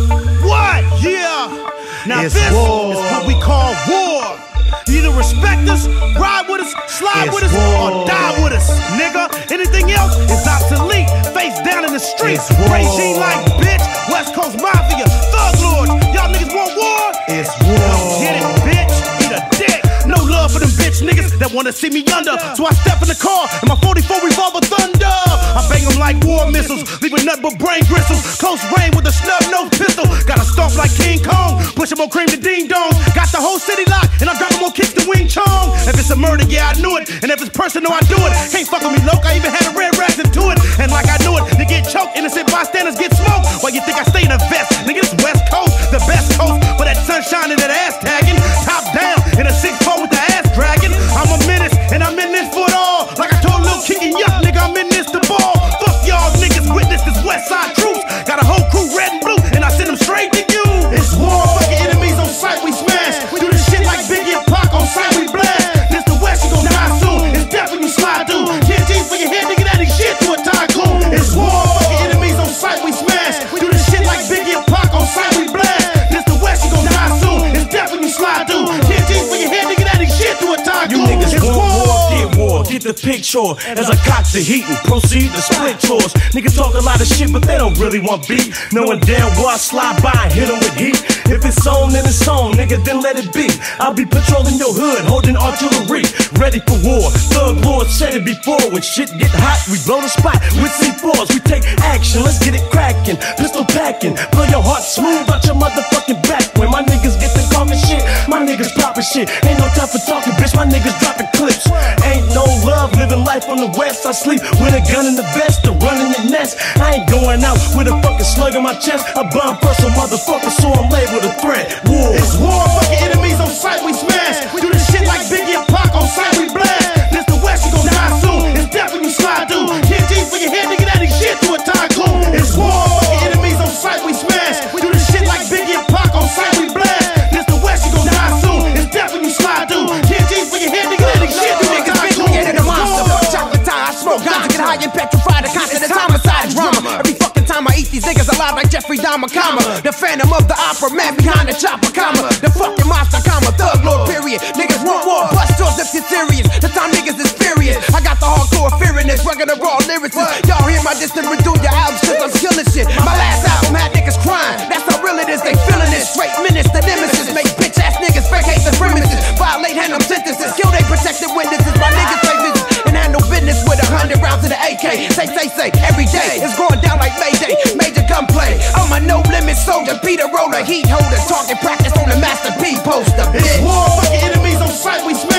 What? Yeah. Now It's this war. is what we call war. You either respect us, ride with us, slide It's with us, war. or die with us, nigga. Anything else is obsolete. Face down in the streets. It's war. Regime like bitch. West Coast Mafia, Thug Lords. Y'all niggas want war? It's war. Get it, bitch. Eat a dick. No love for them bitch niggas that wanna see me under. So I step in the car and my 44 revolver thunder. I bang them like war missiles, leaving nothing but brain bristles. Close range with a snub nose pistol. Gotta stomp like King Kong, push more cream than ding dong. Got the whole city locked and I'm dropping more kicks than Wing Chong. If it's a murder, yeah I knew it. And if it's personal, I do it. Can't fuck with me, loc. I even had a red rags into it. And like I knew it, they get choked, innocent bystanders get smoked. Why you think I stay in a vest? Nigga, this West Coast, the best coast. For that sunshine and that ass tagging, top down in a 6'4" with the ass dragging. I'm a menace and I'm in this for it all. Like I told Lil Kickin' Yuck, nigga, I'm in this to ball. Fuck y'all niggas, witness this West Side troops. Got a whole crew red and blue, and I send them straight to you. It's war, fucking enemies on sight, we smash. We do this shit like Biggie and Pac on sight, we blast. This the West, you gon' die soon. It's death when you slide through. 10 G's for your head, nigga, that ain't shit to a tycoon. It's war, fucking enemies on sight, we smash. We do this shit like Biggie and Pac on sight, we blast. This the West, you gon' die soon. It's death when you slide through. 10 G's for your head, nigga, that ain't shit to a tycoon. You niggas It's want war, get war, get the picture. As I cock the heat and proceed to split yours. Niggas talk a lot of shit, but they don't really want beat. Knowing damn well I slide by and hit them with heat. If it's on, then it's on, nigga, then let it be. I'll be patrolling your hood, holding artillery, ready for war. Thug Lord said it before, when shit get hot, we blow the spot with C4s. We take action, let's get it cracking, pistol packing. Blow your heart smooth out your motherfucking back. When my niggas get the talking shit, my niggas popping shit. Ain't no time for talking, bitch, my niggas dropping clips. Ain't no love, living life on the west. I sleep with a gun in the vest to run in the nest. I ain't going out with a fucking slug in my chest. I bomb first a motherfucker, so I'm labeled a threat. War. It's war, fucking enemies on sight, we smash. We do this shit like Biggie and Pac on sight, we blast. This the West, you gon' die soon. It's death when you slide through. 10 G's for your head, nigga, that ain't shit to a tycoon. It's war, fucking enemies on sight, we smash. We do this shit like Biggie and Pac on sight, we blast. This the West, you gon' die soon. It's death when you slide through. 10 G's for your head, nigga, that ain't shit to a tycoon. The monster, chocolate tie, I smoke guns to get high and petrified. The constant homicide drama. Every fucking time I eat these niggas alive like Jeffrey Dahmer, comma. The Phantom of the Opera, man behind the chopper, comma. The fucking monster, comma. Thug Lord, period. Niggas want war, bust doors if you're serious. The time niggas is furious. I got the hardcore fear in this, rugged and raw lyricist. Y'all hear my distant redo your albums cause I'm killing shit. My last album had niggas crying. That's how real it is, they feeling it. Straight menace, the nemesis. Make bitch ass niggas vacate the premises. Violate handle sentences. Kill they protected witnesses. My niggas pay visits and handle business with 100 rounds of the AK. Say, every day it's going down like Mayday. Major gunplay. I'm a no limit soldier. Peter Roller, heat holder. Target practice on the Master P poster. It's war, fucking enemies on sight, we smash.